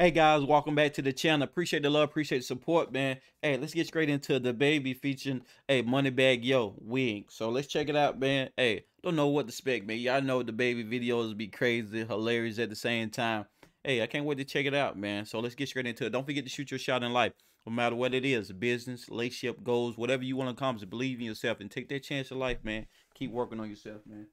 Hey guys, welcome back to the channel. Appreciate the love, appreciate the support, man. Hey, let's get straight into DaBaby featuring MoneyBagg WIG. So let's check it out, man. Hey, don't know what to expect, man. Y'all know DaBaby videos be crazy, hilarious at the same time. Hey, I can't wait to check it out, man. So let's get straight into it. Don't forget to shoot your shot in life, no matter what it is, business, relationship, goals, whatever you want to accomplish. Believe in yourself and take that chance in life, man. Keep working on yourself, man.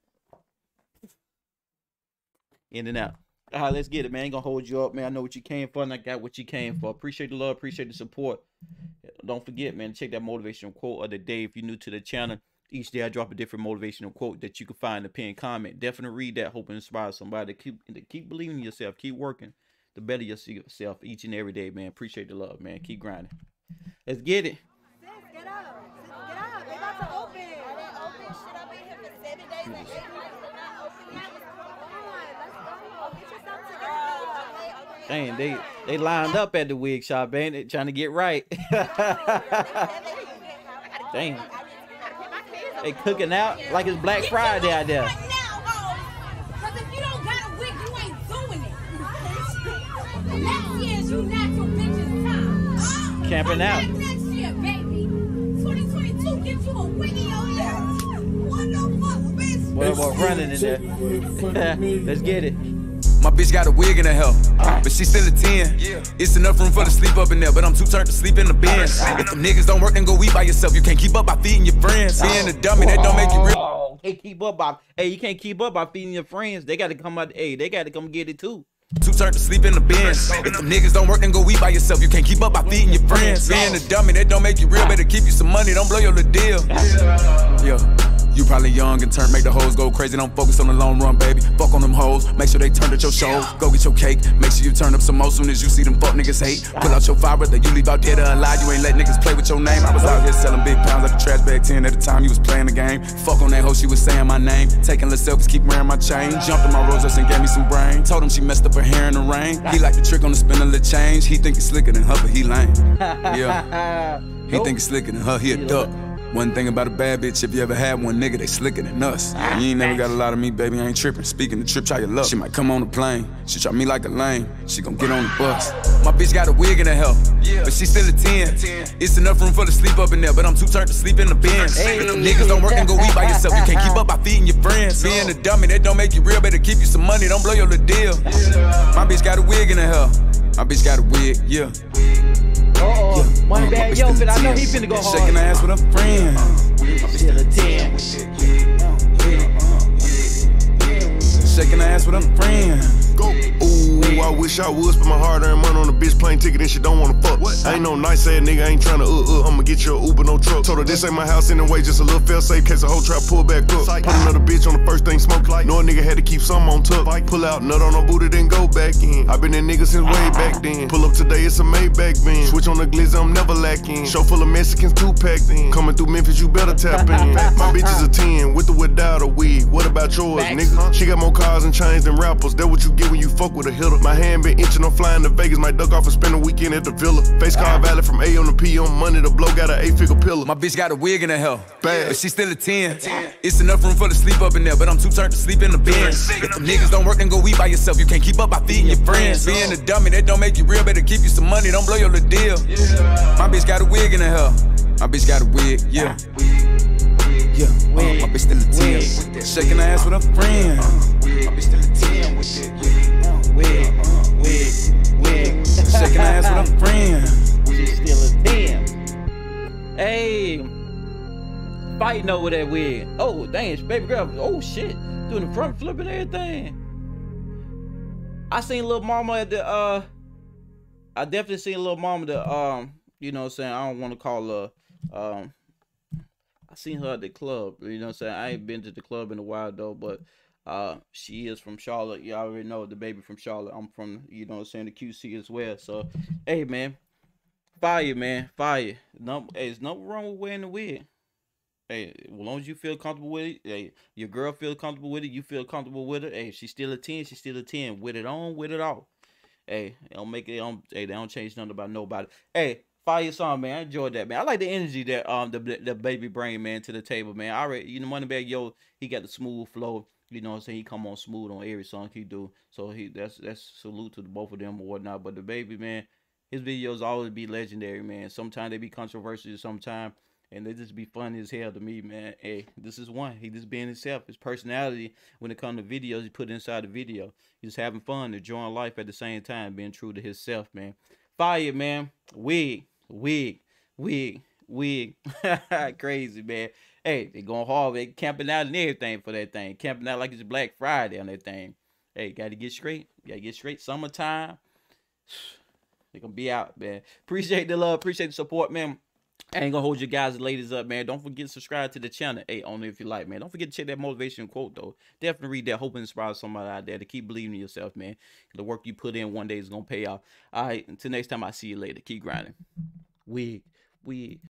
In and out. All right, let's get it, man. Ain't gonna hold you up, man. I know what you came for, and I got what you came for. Appreciate the love, appreciate the support. Don't forget, man, check that motivational quote of the day. If you're new to the channel, each day I drop a different motivational quote that you can find in the pinned comment. Definitely read that. Hope it inspires somebody to keep believing in yourself, keep working to better yourself each and every day, man. Appreciate the love, man. Keep grinding. Let's get it. Sis, get up. Get up. They about to open. Are they open? Shit, I've been here for 7 days and 8 nights. They're not open yet. Come on, let's go. Get yourself together. Dang, they lined up at the wig shop, ain't it? Trying to get right. Dang. They cooking out like it's Black Friday out there. Because if you don't got a wig, you ain't doing it. Next year's you natural bitches time. Camping out. Next year, baby. 2022, get you a wig in your ear. What the fuck, bitch? Well, running in there. Let's get it. My bitch got a wig in her hell, but she still a 10. It's enough room for to sleep up in there, but I'm too turned to sleep in the Benz. If them niggas don't work, then go eat by yourself. You can't keep up by feeding your friends. Being a dummy, that don't make you real. Can't keep up by, hey, you can't keep up by feeding your friends. They got to come out, hey, they got to come get it too. Too turned to sleep in the Benz. If them niggas don't work, then go eat by yourself. You can't keep up by feeding your friends. Being a dummy, that don't make you real. Better keep you some money, don't blow your little deal. Yeah. You probably young and turn, make the hoes go crazy. Don't focus on the long run, baby. Fuck on them hoes, make sure they turn at your shows. Go get your cake, make sure you turn up some more. Soon as you see them fuck niggas hate, pull out your fire, whether you leave out dead or alive. You ain't let niggas play with your name. I was out here selling big pounds at the trash bag 10 at the time you was playing the game. Fuck on that hoe, she was saying my name. Taking little selfies, keep wearing my chain. Jumped in my Rolls-Royce and gave me some brain. Told him she messed up her hair in the rain. He like the trick on the spin of the change. He think he's slicker than her, but he lame. Yeah. He think he's slicker than her, he a duck. One thing about a bad bitch, if you ever had one nigga, they slicker than us. You ain't never got a lot of me, baby, I ain't tripping. Speaking of trip, try your luck. She might come on the plane, she try me like a lame. She gon' get on the bus. My bitch got a wig in her hell, but she still a 10. It's enough room for to sleep up in there, but I'm too turned to sleep in the Benz. If them niggas don't work, then go eat by yourself. You can't keep up by feeding your friends. Being a dummy, that don't make you real. Better keep you some money, don't blow your little deal. My bitch got a wig in her hell. My bitch got a wig, yeah. MoneyBagg, yo, but I know he finna go hard. Shaking her ass with her friend. Still a 10. Shaking her ass with her friend. Ooh, I wish I would spend my hard-earned money on a bitch plane ticket and she don't wanna fuck. I ain't no nice ass nigga, I ain't tryna I'ma get you a Uber, no truck. Told her this ain't my house anyway, just a little fail safe case a whole trap pull back up. Put another bitch on the first thing smoke. Know a nigga had to keep some on tuck. Pull out, nut on her booty, then go back in. I been that nigga since way back then. Pull up today, it's a Maybach van. Switch on the glizzy, I'm never lacking. Show full of Mexicans, 2 packed in. Coming through Memphis, you better tap in. My bitch is a 10, with or without a wig. What about yours, nigga? She got more cars and chains than rappers. That what you get when you fuck with a hitter. My hand been itching, I'm flying to Vegas. Might duck off and spend a weekend at the villa. Face car valid from A on the P on money. The blow got an 8-figure pillar. My bitch got a wig in her hell, but she still a 10. It's enough room for to sleep up in there, but I'm too turned to sleep in the Benz. If them niggas don't work, then go eat by yourself. You can't keep up by feeding your friends. Being a dummy, that don't make you real. Better keep you some money, don't blow your little deal. My bitch got a wig in her hell. My bitch got a wig, yeah. My bitch still a 10. Shaking her ass with her friend. My bitch still a 10 with it. Wig. Shaking her ass with her friend. She's still a 10. Hey, fighting over that wig. Oh, dang, baby girl. Oh, shit. Doing the front flip and everything. I seen Lil Mama at the, I definitely seen Lil Mama the, you know what I'm saying? I don't want to call her, I seen her at the club, you know what I'm saying? I ain't been to the club in a while though, but she is from Charlotte. You already know DaBaby from Charlotte. I'm from, you know what I'm saying, the QC as well. So, hey, man. Fire, man. Fire. No, hey, there's nothing wrong with wearing the wig. Hey, as long as you feel comfortable with it, hey, your girl feel comfortable with it, you feel comfortable with it. Hey, she's still a 10, she's still a 10. With it on, with it off. Hey, they don't make it on, hey, they don't change nothing about nobody. Hey, fire song, man. I enjoyed that, man. I like the energy that the baby bring, man, to the table, man. I already, you know, MoneyBagg, yo, he got the smooth flow. You know what I'm saying? He come on smooth on every song he do. So that's salute to both of them or whatnot. But DaBaby, man, his videos always be legendary, man. Sometimes they be controversial, sometimes, and they just be funny as hell to me, man. Hey, this is one. He just being himself. His personality when it comes to videos, he put inside the video. He's having fun, enjoying life at the same time, being true to himself, man. Fire, man. Wig. Crazy, man. Hey, they going hard. They camping out and everything for that thing. Camping out like it's Black Friday on that thing. Hey, got to get straight. Got to get straight. Summertime. They gonna be out, man. Appreciate the love. Appreciate the support, man. I ain't gonna hold you guys and ladies up, man. Don't forget to subscribe to the channel. Hey, only if you like, man. Don't forget to check that motivation quote, though. Definitely read that. Hope it inspires somebody out there to keep believing in yourself, man. The work you put in one day is gonna pay off. All right, until next time, I see you later. Keep grinding. Wig.